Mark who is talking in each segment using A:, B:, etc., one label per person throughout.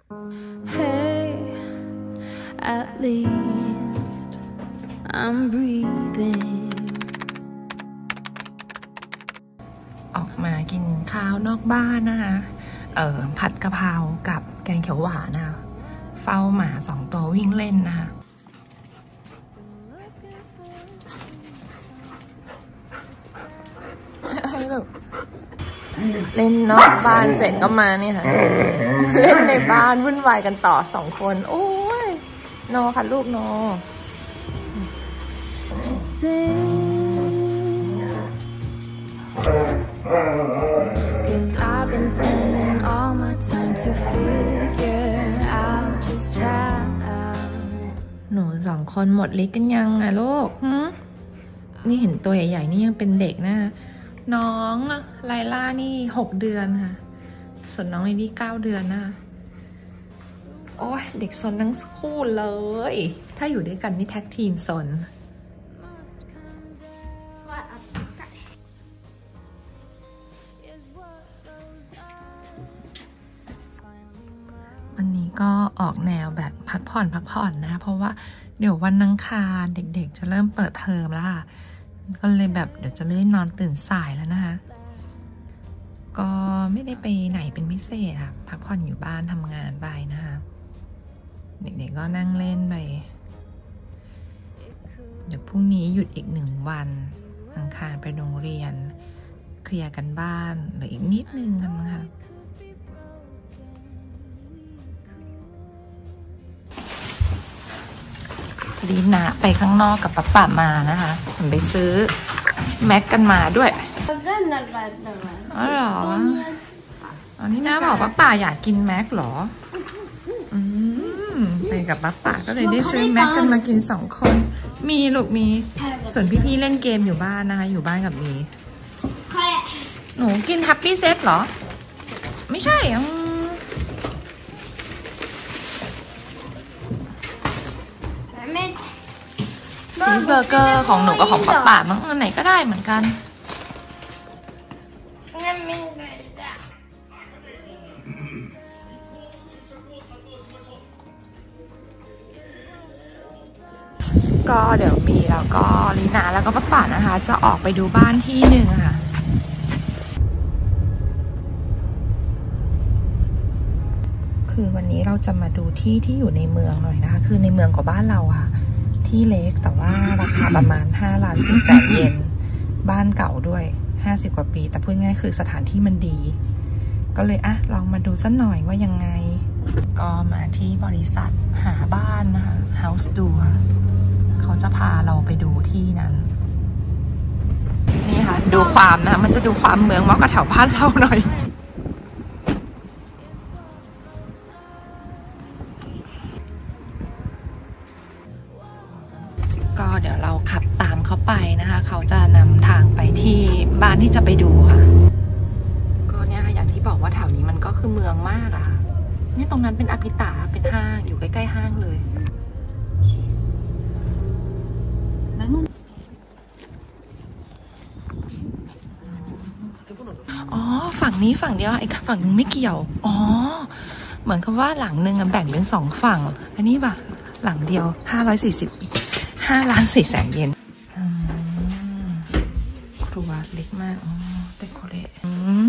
A: Hey, at least I'm breathing.
B: ออกมากินข้าวนอกบ้านนะคะผัดกะเพรากับแกงเขียวหวานนะคะเฝ้าหมา2 ตัววิ่งเล่นนะคะให้ลูกเล่นนอกบ้านเสร็จก็มานี่ค่ะเล่นในบ้านวุ่นวายกันต่อ2 คนโอ้ยโนค่ะลูกโน
A: Cause I've been spending all my time to figure out just how
B: หนู2 คนหมดฤทธิ์กันยังอะลูกนี่เห็นตัวใหญ่ๆนี่ยังเป็นเด็กนะน้องไลล่านี่6 เดือนค่ะส่วนน้องลิลลี่9 เดือนนะโอ้ยเด็กซนทั้งคู่เลยถ้าอยู่ด้วยกันนี่แท็กทีมซนวันนี้ก็ออกแนวแบบพักผ่อนนะเพราะว่าเดี๋ยววันอังคารเด็กๆจะเริ่มเปิดเทอมแล้วค่ะก็เลยแบบเดี๋ยวจะไม่ได้นอนตื่นสายแล้วนะคะก็ไม่ได้ไปไหนเป็นพิเศษค่ะพักผ่อนอยู่บ้านทำงานไปนะคะเด็กๆก็นั่งเล่นไปเดี๋ยวพรุ่งนี้หยุดอีก1 วันอังคารไปโรงเรียนเคลียร์กันบ้านเหลืออีกนิดนึงกันค่ะลีน่าไปข้างนอกกับป๊ามานะคะผมไปซื้อแม็กกันมาด้วยอ๋อเหรออ๋อนี่น้าบอกว่าป้าอยากกินแม็กเหรอไปกับป้าก็เลยได้ซื้อแม็กกันมากิน2 คนมีลูกมีส่วนพี่ๆเล่นเกมอยู่บ้านนะคะอยู่บ้านกับมีหนูกินแฮปปี้เซตเหรอไม่ใช่ชีสเบอร์เกอร์ของหนูกับของป้ามั้งอันไหนก็ได้เหมือนกันก็เดี๋ยวมีแล้วก็ลีน่าแล้วก็ป้านะคะจะออกไปดูบ้านที่หนึ่งค่ะคือวันนี้เราจะมาดูที่อยู่ในเมืองหน่อยนะคะคือในเมืองของบ้านเราค่ะที่เล็กแต่ว่าราคาประมาณ5,400,000 เยนบ้านเก่าด้วย50 กว่าปีแต่พูดง่ายคือสถานที่มันดีก็เลยลองมาดูสักหน่อยว่ายังไงก็มาที่บริษัทหาบ้านนะคะ House ดูค่ะเขาจะพาเราไปดูที่นั้นนี่ค่ะดูความนะมันจะดูความเมืองมากกว่าแถวบ้านเราหน่อยก็เดี๋ยวเราขับตามเขาไปนะคะเขาจะนำทางไปที่บ้านที่จะไปดูค่ะก็เนี่ยค่ะอย่างที่บอกว่าแถวนี้มันก็คือเมืองมากอะนี่ตรงนั้นเป็นอภิตาเป็นห้างอยู่ใกล้ๆห้างเลยอ๋อฝั่งนี้ฝั่งเดียวไอ้ฝั่งนึงไม่เกี่ยวอ๋อเหมือนกับว่าหลังนึงแบ่งเป็น2 ฝั่งอันนี้ป่ะหลังเดียว5,400,000 เยนครัวเล็กมากเดคอเรท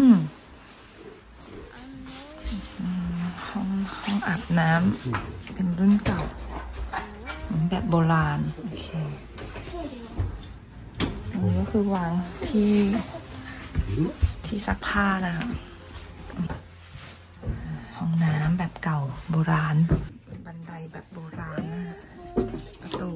B: ห้องอาบน้ำเป็นรุ่นเก่าแบบโบราณโอเคอันนี้ก็คือวางที่ซักผ้านะคะห้องน้ำแบบเก่าโบราณบันไดแบบโบราณนะประตู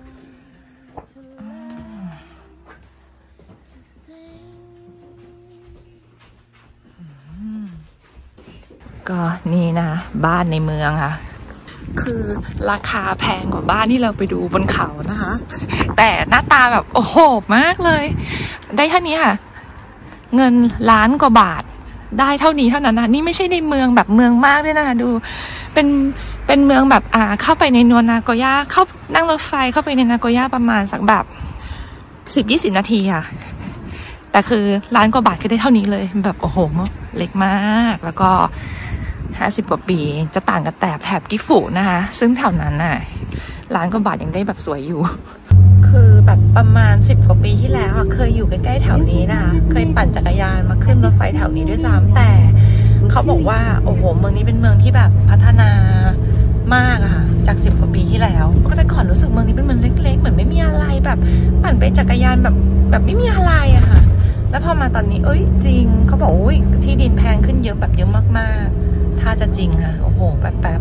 B: ก็นี่นะบ้านในเมืองค่ะคือราคาแพงกว่าบ้านที่เราไปดูบนเขานะคะแต่หน้าตาแบบโอ้โหมากเลยได้เท่านี้ค่ะเงิน1,000,000 กว่าบาทได้เท่านี้เท่านั้นนะนี่ไม่ใช่ในเมืองแบบเมืองมากด้วยนะคะดูเป็นเมืองแบบเข้าไปในนาโกย่าเข้านั่งรถไฟเข้าไปในนาโกย่าประมาณสักแบบ10-20 นาทีค่ะแต่คือ1,000,000 กว่าบาทก็ได้เท่านี้เลยแบบโอ้โหเล็กมากแล้วก็ 50 กว่าปีจะต่างกับแถบกิฟุนะคะซึ่งแถวนั้นน่ะล้านกว่าบาทยังได้แบบสวยอยู่คือแบบประมาณ10 กว่าปีที่แล้วเคยอยู่ใกล้ๆแถวนี้นะคะเคยปั่นจักรยานมาขึ้นรถไฟแถวนี้ด้วยซ้ำแต่เขาบอกว่าโอ้โหเมืองนี้เป็นเมืองที่แบบพัฒนามากอะค่ะจาก10 กว่าปีที่แล้วก็แต่ก่อนรู้สึกเมืองนี้เป็นเมืองเล็กๆเหมือนไม่มีอะไรแบบปั่นไปจักรยานแบบไม่มีอะไรอะค่ะแล้วพอมาตอนนี้จริงเขาบอกที่ดินแพงขึ้นเยอะแบบเยอะมากๆถ้าจะจริงค่ะโอ้โหแป๊บ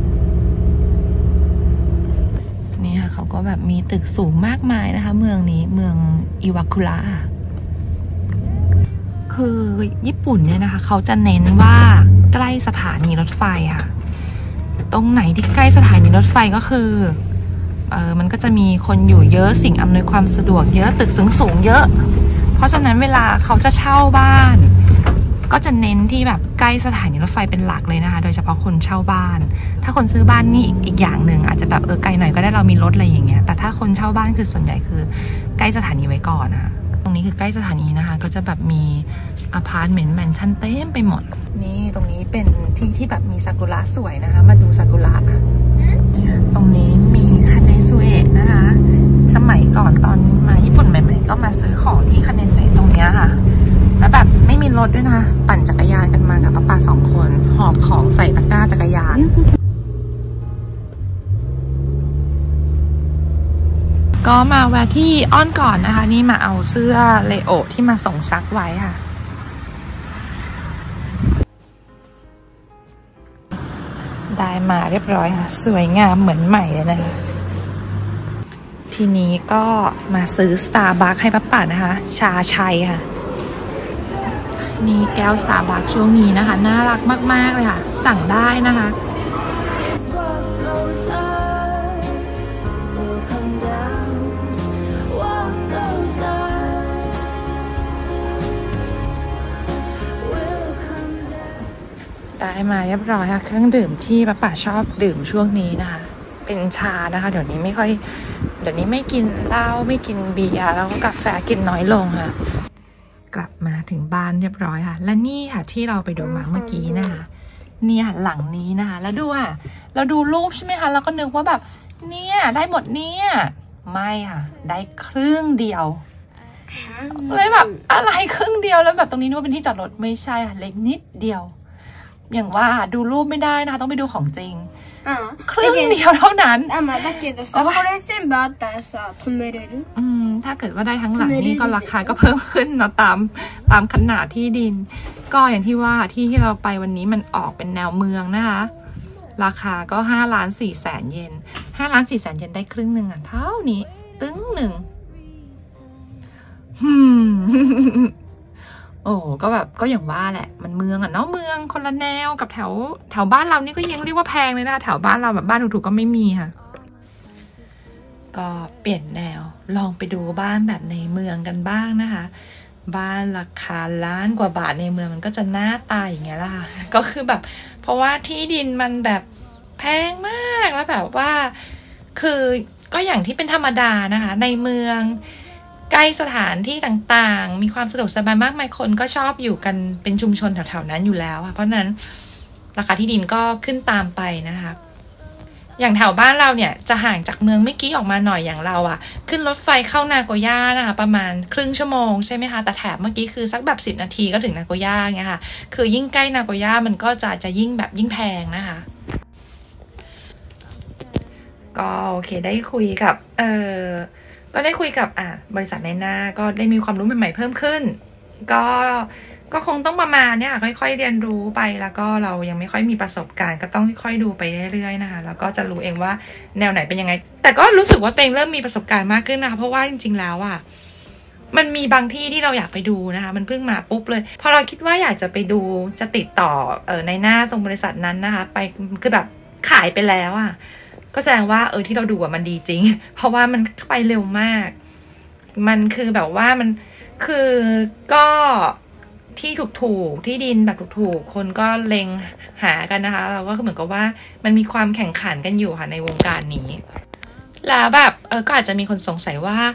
B: นี่ค่ะเขาก็แบบมีตึกสูงมากมายนะคะเมืองนี้เมืองอิวาคุระคือญี่ปุ่นเนี่ยนะคะเขาจะเน้นว่าใกล้สถานีรถไฟค่ะตรงไหนที่ใกล้สถานีรถไฟก็คือมันก็จะมีคนอยู่เยอะสิ่งอำนวยความสะดวกเยอะตึกสูงเยอะเพราะฉะนั้นเวลาเขาจะเช่าบ้านก็จะเน้นที่แบบใกล้สถานีรถไฟเป็นหลักเลยนะคะโดยเฉพาะคนเช่าบ้านถ้าคนซื้อบ้านนี่อีกอย่างหนึ่งอาจจะแบบไกลหน่อยก็ได้เรามีรถอะไรอย่างเงี้ยแต่ถ้าคนเช่าบ้านคือส่วนใหญ่คือใกล้สถานีไว้ก่อนนะคะตรงนี้คือใกล้สถานีนะคะก็จะแบบมีอพาร์ตเมนต์แมนชั่นเต็มไปหมดนี่ตรงนี้เป็นที่แบบมีซากุระสวยนะคะมาดูซากุระตรงนี้มีคาเนซุเอะนะคะสมัยก่อนตอนมาญี่ปุ่นใหม่ๆก็มาซื้อของที่คาเนซุเอะตรงนี้ค่ะแล้วแบบไม่มีรถด้วยนะปั่นจักรยานกันมากับป้า2 คนหอบของใส่ตะกร้าจักรยานก็มาแวะที่อ้อนก่อนนะคะนี่มาเอาเสื้อเลโอที่มาส่งซักไว้ค่ะได้มาเรียบร้อยค่ะสวยงามเหมือนใหม่เลยนะคะทีนี้ก็มาซื้อ Starbucks ให้ป้านะคะชาชัยค่ะนี่แก้ว Starbucks ช่วงนี้นะคะน่ารักมากๆเลยค่ะสั่งได้นะคะได้มาเรียบร้อยค่ะเครื่องดื่มที่ป้าชอบดื่มช่วงนี้นะคะเป็นชานะคะเดี๋ยวนี้ไม่กินเหล้าไม่กินเบียร์แล้วก็กาแฟกินน้อยลงค่ะกลับมาถึงบ้านเรียบร้อยค่ะและนี่ค่ะที่เราไปดูมาเมื่อกี้นะคะเนี่ยหลังนี้นะคะแล้วดูค่ะเราดูรูปใช่ไหมคะเราก็นึกว่าแบบเนี่ยได้หมดเนี่ยไม่ค่ะได้ครึ่งเดียวเลยแบบอะไรครึ่งเดียวแล้วแบบตรงนี้นึกว่าเป็นที่จอดรถไม่ใช่ค่ะเล็กนิดเดียวอย่างว่าดูรูปไม่ได้นะคะต้องไปดูของจริงครึ่งเดียวเท่านั้นถ้าเกิดว่าได้ทั้งหลังนี่ก็ราคาก็เพิ่มขึ้นเนาะตามขนาดที่ดินก็อย่างที่ว่าที่เราไปวันนี้มันออกเป็นแนวเมืองนะคะราคาก็5,400,000 เยน5,400,000 เยนได้ครึ่งหนึ่งเท่านี้ตึ้งหนึ่งโอ้ก็แบบก็อย่างว่าแหละมันเมืองเนาะเมืองคนละแนวกับแถวบ้านเรานี่ก็ยังเรียกว่าแพงเลยนะแถวบ้านเราแบบบ้านถูกๆก็ไม่มีค่ะก็เปลี่ยนแนวลองไปดูบ้านแบบในเมืองกันบ้างนะคะบ้านราคาล้านกว่าบาทในเมืองมันก็จะหน้าตาอย่างเงี้ยล่ะก็คือแบบเพราะว่าที่ดินมันแบบแพงมากแล้วแบบว่าคือก็อย่างที่เป็นธรรมดานะคะในเมืองใกล้สถานที่ต่างๆมีความสะดวกสบายมากมายคนก็ชอบอยู่กันเป็นชุมชนแถวๆนั้นอยู่แล้วค่ะเพราะนั้นราคาที่ดินก็ขึ้นตามไปนะคะอย่างแถวบ้านเราเนี่ยจะห่างจากเมืองเมื่อกี้ออกมาหน่อยอย่างเราขึ้นรถไฟเข้านาโกย่านะคะประมาณครึ่งชั่วโมงใช่ไหมคะแต่แถบเมื่อกี้คือสักแบบ10 นาทีก็ถึงนาโกย่าเงี้ยค่ะคือยิ่งใกล้นาโกย่ามันก็จะยิ่งแบบยิ่งแพงนะคะก็โอเคได้คุยกับบริษัทในหน้าก็ได้มีความรู้ใหม่ๆเพิ่มขึ้นก็คงต้องประมาณเนี่ยค่อยๆเรียนรู้ไปแล้วก็เรายังไม่ค่อยมีประสบการณ์ก็ต้องค่อยๆดูไปเรื่อยๆนะคะแล้วก็จะรู้เองว่าแนวไหนเป็นยังไงแต่ก็รู้สึกว่าตัวเองเริ่มมีประสบการณ์มากขึ้นนะคะเพราะว่าจริงๆแล้วมันมีบางที่ที่เราอยากไปดูนะคะมันเพิ่งมาปุ๊บเลยพอเราคิดว่าอยากจะไปดูจะติดต่อในหน้าตรงบริษัทนั้นนะคะไปคือแบบขายไปแล้วก็แสดงว่าที่เราดูมันดีจริงเพราะว่ามันไปเร็วมากมันคือแบบว่ามันคือก็ที่ถูกที่ดินแบบถูกคนก็เล็งหากันนะคะเราก็เหมือนกับว่ามันมีความแข่งขันกันอยู่ค่ะในวงการนี้แล้วแบบก็อาจจะมีคนสงสัยว่า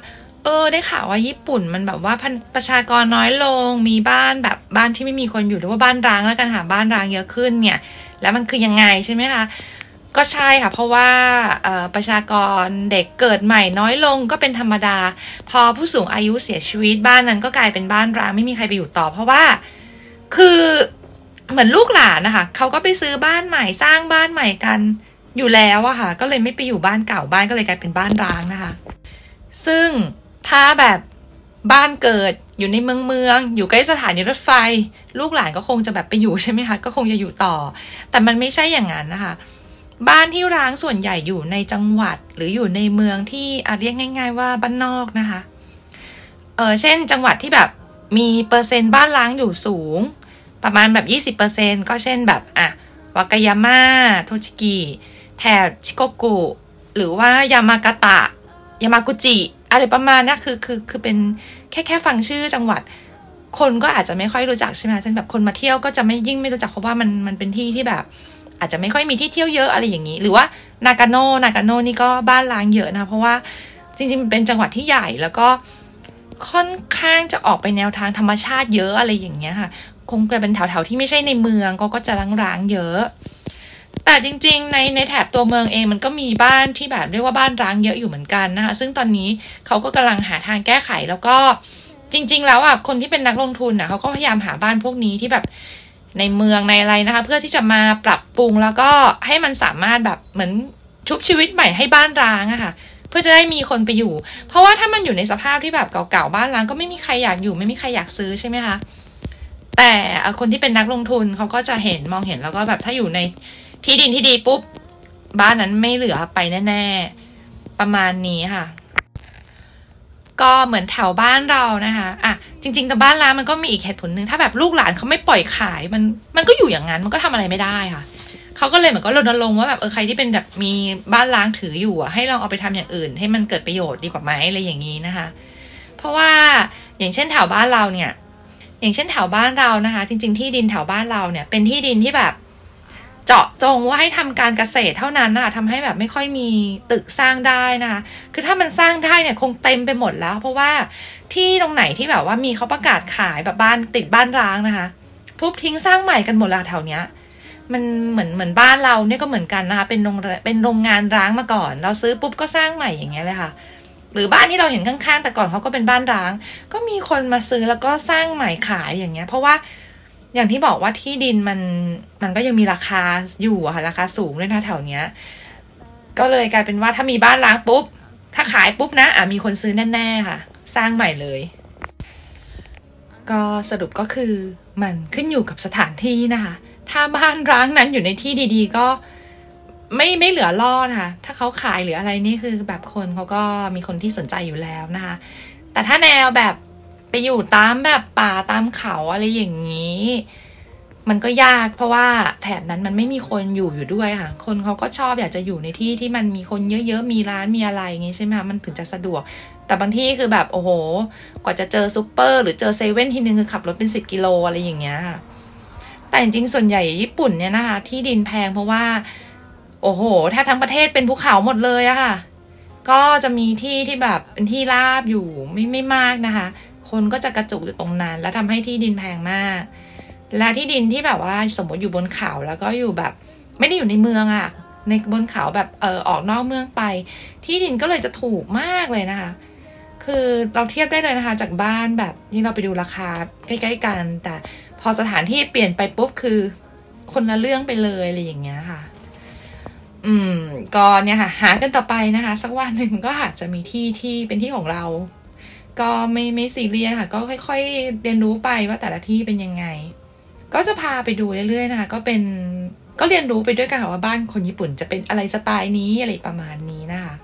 B: ได้ข่าวว่าญี่ปุ่นมันแบบว่าประชากรน้อยลงมีบ้านแบบบ้านที่ไม่มีคนอยู่หรือว่าบ้านร้างแล้วกันค่ะบ้านร้างเยอะขึ้นเนี่ยแล้วมันคือยังไงใช่ไหมคะก็ใช่ค่ะเพราะว่าประชากรเด็กเกิดใหม่น้อยลงก็เป็นธรรมดาพอผู้สูงอายุเสียชีวิตบ้านนั้นก็กลายเป็นบ้านร้างไม่มีใครไปอยู่ต่อเพราะว่าคือเหมือนลูกหลานนะคะเขาก็ไปซื้อบ้านใหม่สร้างบ้านใหม่กันอยู่แล้วอะค่ะก็เลยไม่ไปอยู่บ้านเก่าบ้านก็เลยกลายเป็นบ้านร้างนะคะซึ่งถ้าแบบบ้านเกิดอยู่ในเมืองอยู่ใกล้สถานีรถไฟลูกหลานก็คงจะแบบไปอยู่ใช่ไหมคะก็คงจะอยู่ต่อแต่มันไม่ใช่อย่างนั้นนะคะบ้านที่ร้างส่วนใหญ่อยู่ในจังหวัดหรืออยู่ในเมืองที่เรียกง่ายๆว่าบ้านนอกนะคะเช่นจังหวัดที่แบบมีเปอร์เซ็นต์บ้านร้างอยู่สูงประมาณแบบ 20% ก็เช่นแบบวากายาม่าโทชิกิแถบชิโกกุหรือว่ายามากาตะยามากุจิอะไรประมาณนี้คือเป็นแค่ฟังชื่อจังหวัดคนก็อาจจะไม่ค่อยรู้จักใช่ไหมท่านแบบคนมาเที่ยวก็จะไม่ยิ่งไม่รู้จักเพราะว่ามันเป็นที่ที่แบบอาจจะไม่ค่อยมีที่เที่ยวเยอะอะไรอย่างนี้หรือว่านากาโน่นี่ก็บ้านร้างเยอะนะเพราะว่าจริงๆมันเป็นจังหวัดที่ใหญ่แล้วก็ค่อนข้างจะออกไปแนวทางธรรมชาติเยอะอะไรอย่างเงี้ยค่ะคงจะเป็นแถวๆที่ไม่ใช่ในเมืองก็จะร้างเยอะแต่จริงๆในแถบตัวเมืองเองมันก็มีบ้านที่แบบเรียกว่าบ้านร้างเยอะอยู่เหมือนกันนะคะซึ่งตอนนี้เขาก็กำลังหาทางแก้ไขแล้วก็จริงๆแล้วคนที่เป็นนักลงทุนเขาก็พยายามหาบ้านพวกนี้ที่แบบในเมืองในอะไรนะคะเพื่อที่จะมาปรับปรุงแล้วก็ให้มันสามารถแบบเหมือนชุบชีวิตใหม่ให้บ้านร้างอะค่ะเพื่อจะได้มีคนไปอยู่เพราะว่าถ้ามันอยู่ในสภาพที่แบบเก่าๆบ้านร้างก็ไม่มีใครอยากอยู่ไม่มีใครอยากซื้อใช่ไหมคะแต่คนที่เป็นนักลงทุนเขาก็จะมองเห็นแล้วก็แบบถ้าอยู่ในที่ดินที่ดีปุ๊บบ้านนั้นไม่เหลือไปแน่ๆประมาณนี้ค่ะก็เหมือนแถวบ้านเรานะคะจริงๆแต่บ้านร้างมันก็มีอีกเหตุผลหนึ่งถ้าแบบลูกหลานเขาไม่ปล่อยขายมันก็อยู่อย่างนั้นมันก็ทำอะไรไม่ได้ค่ะเขาก็เลยเหมือนก็รณรงค์ว่าแบบใครที่เป็นแบบมีบ้านร้างถืออยู่ให้ลองเอาไปทำอย่างอื่นให้มันเกิดประโยชน์ดีกว่าไหมอะไรอย่างนี้นะคะเพราะว่าอย่างเช่นแถวบ้านเราเนี่ยอย่างเช่นแถวบ้านเรานะคะจริงๆที่ดินแถวบ้านเราเนี่ยเป็นที่ดินที่แบบเจาะจงว่าให้ทำการเกษตรเท่านั้นนะคะทำให้แบบไม่ค่อยมีตึกสร้างได้นะคะคือถ้ามันสร้างได้เนี่ยคงเต็มไปหมดแล้วเพราะว่าที่ตรงไหนที่แบบว่ามีเขาประกาศขายแบบบ้านติดบ้านร้างนะคะทุบทิ้งสร้างใหม่กันหมดละแถวเนี้ยมันเหมือนบ้านเราเนี่ยก็เหมือนกันนะคะเป็นโรงงานร้างมาก่อนเราซื้อปุ๊บก็สร้างใหม่อย่างเงี้ยเลยค่ะหรือบ้านที่เราเห็นข้างๆแต่ก่อนเขาก็เป็นบ้านร้างก็มีคนมาซื้อแล้วก็สร้างใหม่ขายอย่างเงี้ยเพราะว่าอย่างที่บอกว่าที่ดินมันก็ยังมีราคาอยู่อะค่ะราคาสูงด้วยนะแถวเนี้ยก็เลยกลายเป็นว่าถ้ามีบ้านร้างปุ๊บถ้าขายปุ๊บนะมีคนซื้อแน่ๆค่ะสร้างใหม่เลยก็สรุปก็คือมันขึ้นอยู่กับสถานที่นะคะถ้าบ้านร้างนั้นอยู่ในที่ดีๆก็ไม่เหลือรอดค่ะถ้าเขาขายหรืออะไรนี่คือแบบคนเขาก็มีคนที่สนใจอยู่แล้วนะคะแต่ถ้าแนวแบบไปอยู่ตามแบบป่าตามเขาอะไรอย่างนี้มันก็ยากเพราะว่าแถบนั้นมันไม่มีคนอยู่ด้วยค่ะคนเขาก็ชอบอยากจะอยู่ในที่ที่มันมีคนเยอะๆมีร้านมีอะไรอย่างงี้ใช่ไหมคะมันถึงจะสะดวกแต่บางที่คือแบบโอ้โหกว่าจะเจอซูเปอร์หรือเจอเซเว่นทีนึงคือขับรถเป็น10 กิโลอะไรอย่างเงี้ยค่ะแต่จริงๆส่วนใหญ่ญี่ปุ่นเนี่ยนะคะที่ดินแพงเพราะว่าโอ้โหแทบทั้งประเทศเป็นภูเขาหมดเลยอะค่ะก็จะมีที่ที่แบบเป็นที่ราบอยู่ไม่มากนะคะคนก็จะกระจุกอยู่ตรงนั้นแล้วทำให้ที่ดินแพงมากและที่ดินที่แบบว่าสมมติอยู่บนเขาแล้วก็อยู่แบบไม่ได้อยู่ในเมืองอะในบนเขาแบบออกนอกเมืองไปที่ดินก็เลยจะถูกมากเลยนะคะคือเราเทียบได้เลยนะคะจากบ้านแบบที่เราไปดูราคาใกล้ๆกันแต่พอสถานที่เปลี่ยนไปปุ๊บคือคนละเรื่องไปเลยอะไรอย่างเงี้ยค่ะก็เนี่ยค่ะหากันต่อไปนะคะสักวันหนึ่งก็อาจจะมีที่เป็นที่ของเราก็ไม่ซีเรียสค่ะก็ค่อยๆเรียนรู้ไปว่าแต่ละที่เป็นยังไงก็จะพาไปดูเรื่อยๆนะคะก็เรียนรู้ไปด้วยกันค่ะว่าบ้านคนญี่ปุ่นจะเป็นอะไรสไตล์นี้อะไรประมาณนี้นะคะ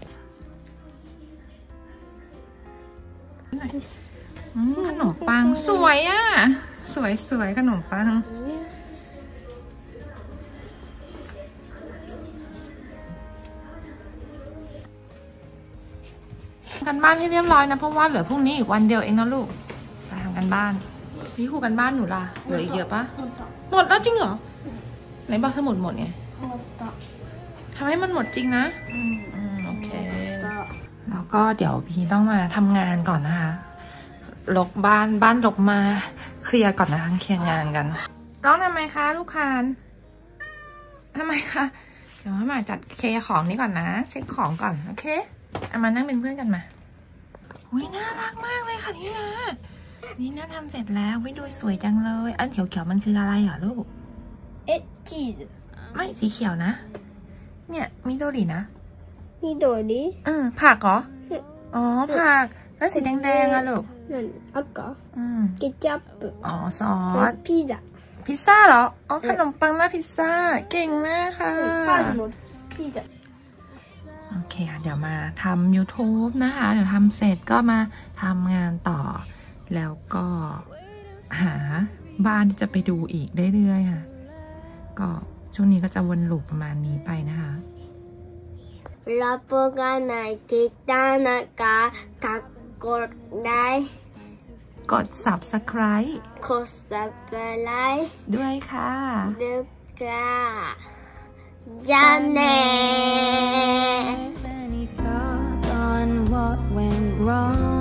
B: ขนมปังสวยอ่ะสวยขนมปังกันบ้านให้เรียบร้อยนะเพราะว่าเหลือพรุ่งนี้อีกวันเดียวเองนะลูกไปทำกันบ้านนี่ครูกันบ้านหนูล่ะเหลืออีกเยอะปะหมดแล้วจริงเหรอไหนบอกสมุดหมดไงทำให้มันหมดจริงนะโอเคแล้วก็เดี๋ยวพี่ต้องมาทำงานก่อนนะคะลกบ้านลกมาเคลียร์ก่อนนะคะเคลียร์งานกันต้องทำไมคะลูกคานทำไมคะเดี๋ยวมาจัดเคลียร์ของนี้ก่อนนะเช็คของก่อนโอเคเอามานั่งเป็นเพื่อนกันมาอุ้ยน่ารักมากเลยค่ะนี่นะทำเสร็จแล้ววิดูสวยจังเลยอันเขียวมันคืออะไรเหรอลูก
C: ชีส
B: ไม่สีเขียวนะเนี่ยมิโดรินะ
C: มิโดริ
B: ผักเหรออ๋อผักแล้วสีแดงอะลูก
C: 赤ケチャップ
B: อ๋อซอส
C: พิซซ่า
B: เหรออ๋อขนมปังและพิซซ่าเก่งมากค่ะโอเคค่ะเดี๋ยวมาทำ YouTube นะคะเดี๋ยวทำเสร็จก็มาทำงานต่อแล้วก็หาบ้านที่จะไปดูอีกเรื่อยๆค่ะก็ช่วงนี้ก็จะวนลูปประมาณนี้ไปนะคะ
C: ラップがない汚かกดได้
B: กด Subscribe
C: กด Subscribe
B: ด้วยค่ะ
C: ด้วยค่ะยาเน่
A: Many thoughts on what went wrong